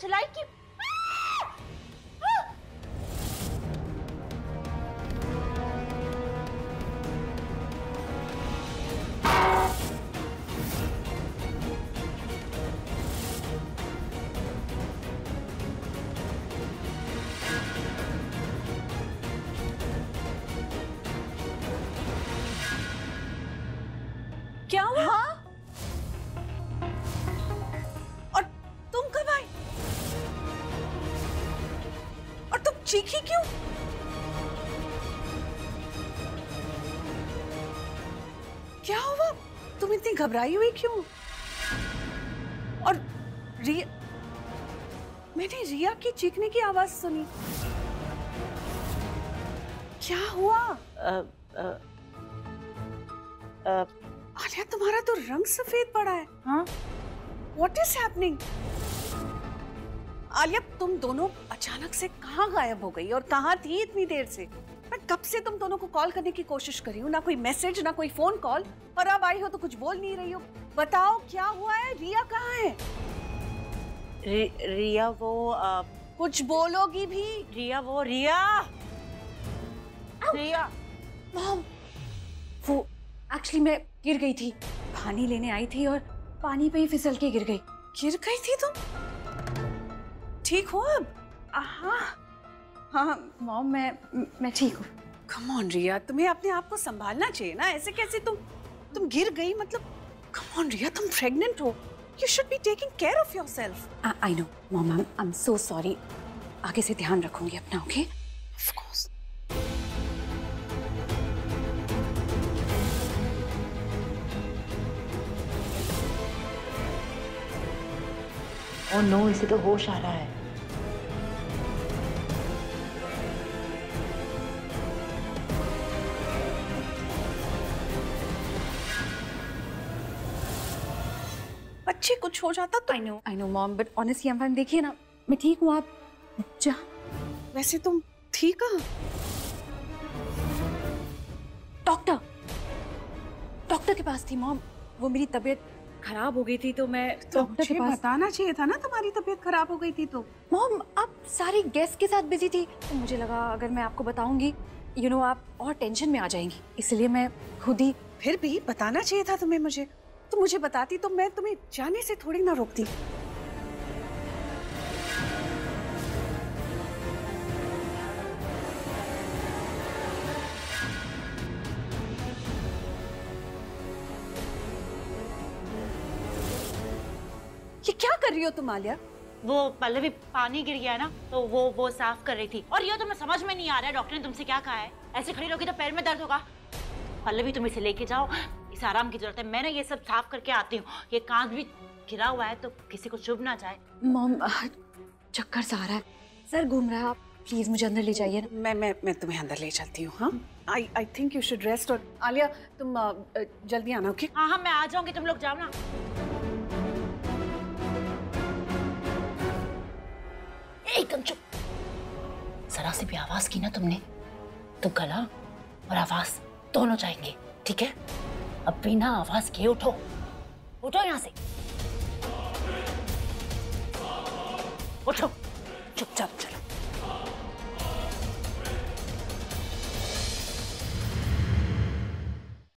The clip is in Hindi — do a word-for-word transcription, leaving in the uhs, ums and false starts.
चलाई कि क्या हुआ? हाँ? और तुम कब आए? और तुम चीखी क्यों? क्या हुआ? तुम इतनी घबराई हुई क्यों? और रिया, मैंने रिया की चीखने की आवाज सुनी। क्या हुआ? आ, आ, आ, आलिया, तुम्हारा तो रंग सफेद पड़ा है। हाँ? What is happening? आलिया, तुम दोनों अचानक से कहाँ गायब हो गई और कहाँ थी इतनी देर से? मैं कब से तुम दोनों को कॉल करने की कोशिश कर रही हूँ, ना कोई मैसेज ना कोई फोन कॉल, और अब आई हो तो कुछ बोल नहीं रही हो। बताओ क्या हुआ है? रिया कहाँ है? रि, रिया वो आ, कुछ बोलोगी भी? रिया वो रिया रिया मॉम, वो एक्चुअली मैं गिर गई थी, पानी लेने आई थी और पानी पे ही फिसल के गिर गई। गिर गई थी तुम? ठीक हो अब? हाँ हाँ मॉम, मैं मैं ठीक हूँ। कम ऑन रिया, तुम्हें अपने आप को संभालना चाहिए ना। ऐसे कैसे तुम तुम गिर गई? मतलब कम ऑन रिया, तुम प्रेग्नेंट हो, you should be taking care of yourself. I know mom, I am so sorry. आगे से ध्यान रखूंगी अपना, okay? Of course. Oh no, इसे तो होश आ रहा है। बच्चे कुछ हो जाता तो। I know I know mom, but honestly I am fine. देखिए ना, मैं ठीक हूँ, आप जा। वैसे तुम ठीक कहाँ? डॉक्टर डॉक्टर के पास थी मॉम। वो मेरी तबीयत खराब हो गई थी तो मैं डॉक्टर के पास। बताना चाहिए था ना तुम्हारी तबीयत खराब हो गई थी तो। मॉम, आप सारी गेस्ट के साथ बिजी थी तो मुझे लगा अगर मैं आपको बताऊंगी, यू you नो know, आप और टेंशन में आ जाएंगी, इसलिए मैं खुद ही। फिर भी बताना चाहिए था तुम्हें मुझे। तुम मुझे बताती तो मैं तुम्हें जाने से थोड़ी ना रोकती। ये क्या कर रही हो तुम आलिया? वो पल्लवी पानी गिर गया ना तो वो वो साफ कर रही थी। और ये तुम्हें समझ में नहीं आ रहा है डॉक्टर ने तुमसे क्या कहा है? ऐसे खड़ी रहोगी तो पैर में दर्द होगा। पल्लवी तुम इसे लेके जाओ, इसे आराम की जरूरत है। मैंने ये सब साफ करके आती हूँ। ये कांच भी गिरा हुआ है तो किसी को चुभ ना जाए। मॉम, चक्कर सा आ रहा है, सर घूम रहा है, आप प्लीज मुझे अंदर ले जाइए ना। मैं मैं मैं तुम्हें अंदर ले चलती हूँ। हाँ, I I think you should rest. और आलिया, तुम आ, जल्दी आना, ओके? हाँ हाँ, मैं आ जाऊंगी, तुम लोग जाओ ना। एकदम चुप। जरा सी भी आवाज की ना तुमने तो गला और आवाज दोनों जाएंगे, ठीक है? अब बिना आवाज के उठो, उठो यहाँ से, उठो, चुपचाप चलो।